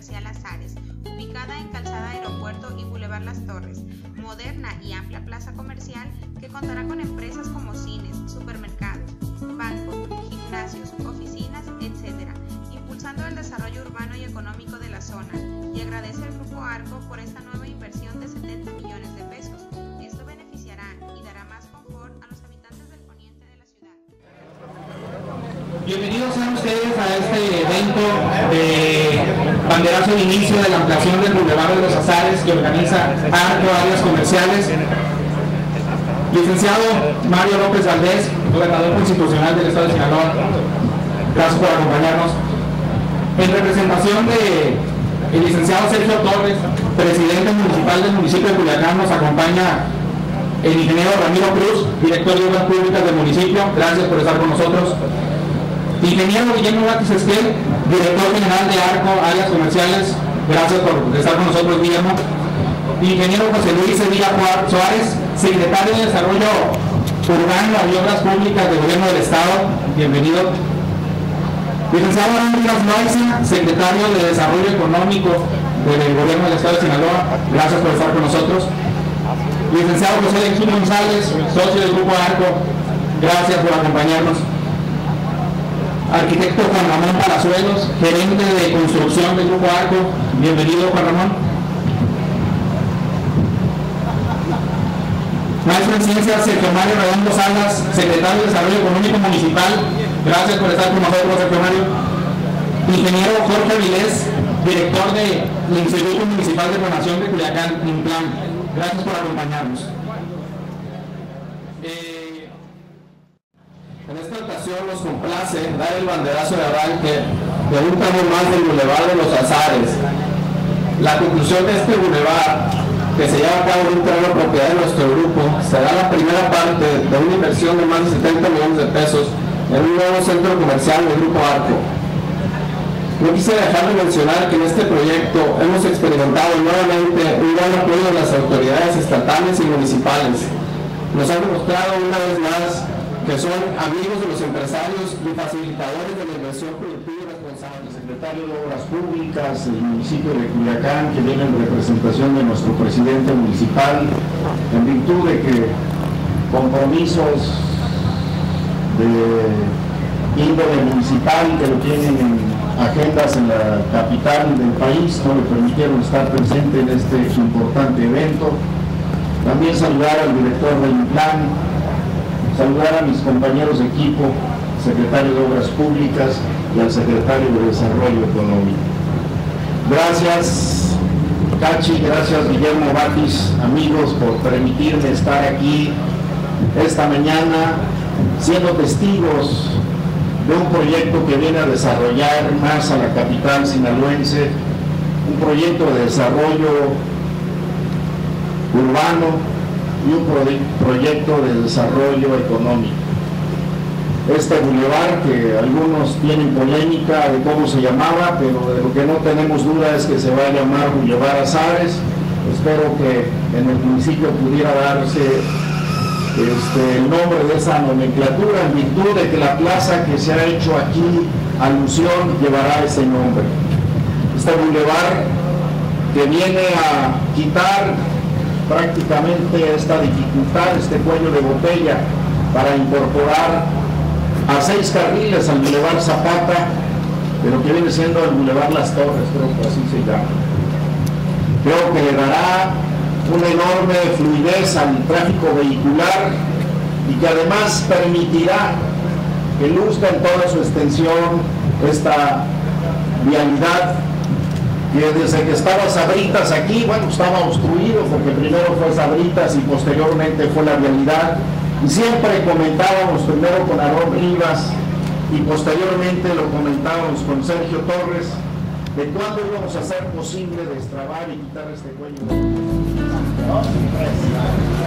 Comercial Azares, ubicada en Calzada Aeropuerto y Boulevard Las Torres, moderna y amplia plaza comercial que contará con empresas como cines, supermercados, bancos, gimnasios, oficinas, etc., impulsando el desarrollo urbano y económico de la zona, y agradece al Grupo Arco por esta nueva inversión de 70 millones de pesos. Esto beneficiará y dará más confort a los habitantes del poniente de la ciudad. Bienvenidos sean ustedes a este evento de banderazo de inicio de la ampliación del Boulevard de los Azares que organiza Arco Áreas Comerciales. Licenciado Mario López Valdés, gobernador constitucional del Estado de Sinaloa, gracias por acompañarnos. En representación del licenciado Sergio Torres, presidente municipal del municipio de Culiacán, nos acompaña el ingeniero Ramiro Cruz, director de Obras Públicas del municipio. Gracias por estar con nosotros. Ingeniero Guillermo Batis Esquel, director general de Arco Áreas Comerciales. Gracias por estar con nosotros, Guillermo. Ingeniero José Luis Sevilla Suárez, secretario de Desarrollo Urbano y Obras Públicas del Gobierno del Estado. Bienvenido. Licenciado Andrés Loaiza, secretario de Desarrollo Económico del Gobierno del Estado de Sinaloa. Gracias por estar con nosotros. Licenciado José Lenín González, socio del Grupo Arco. Gracias por acompañarnos. Arquitecto Juan Ramón Palazuelos, gerente de construcción del Grupo Arco. Bienvenido, Juan Ramón. Maestro en Ciencias Sergio Mario Redondo Salas, secretario de Desarrollo Económico Municipal. Gracias por estar con nosotros, Sergio Mario. Ingeniero Jorge Avilés, director del Instituto Municipal de Planeación de Culiacán, INPLAN. Gracias por acompañarnos. En esta ocasión nos complace dar el banderazo de arranque de un tramo más del Boulevard de los Azares. La conclusión de este boulevard, que se lleva a cabo en un terreno propiedad de nuestro grupo, será la primera parte de una inversión de más de 70 millones de pesos en un nuevo centro comercial del Grupo Arco. No quise dejar de mencionar que en este proyecto hemos experimentado nuevamente un gran apoyo de las autoridades estatales y municipales. Nos han demostrado una vez más que son amigos de los empresarios y facilitadores de la inversión productiva y responsable. El secretario de Obras Públicas, el municipio de Culiacán, que viene en representación de nuestro presidente municipal, en virtud de que compromisos de índole municipal que lo tienen en agendas en la capital del país, no le permitieron estar presente en este importante evento. También saludar al director del INPLAN, saludar a mis compañeros de equipo, secretario de Obras Públicas y al secretario de Desarrollo Económico. Gracias, Cachi, gracias Guillermo Batis, amigos, por permitirme estar aquí esta mañana siendo testigos de un proyecto que viene a desarrollar más a la capital sinaloense, un proyecto de desarrollo urbano y un proyecto de desarrollo económico. Este bulevar, que algunos tienen polémica de cómo se llamaba, pero de lo que no tenemos duda es que se va a llamar Boulevard Azares. Espero que en el municipio pudiera darse el nombre de esa nomenclatura, en virtud de que la plaza que se ha hecho aquí alusión llevará ese nombre. Este bulevar que viene a quitar prácticamente esta dificultad, este cuello de botella, para incorporar a 6 carriles al Boulevard Zapata, de lo que viene siendo el Boulevard Las Torres, creo que así se llama. Creo que le dará una enorme fluidez al tráfico vehicular y que además permitirá que luzca en toda su extensión esta vialidad que desde que estaba Sabritas aquí, bueno, estaba obstruido porque primero fue Sabritas y posteriormente fue la vialidad, y siempre comentábamos primero con Aarón Rivas y posteriormente lo comentábamos con Sergio Torres de cuándo íbamos a hacer posible destrabar y quitar este cuello.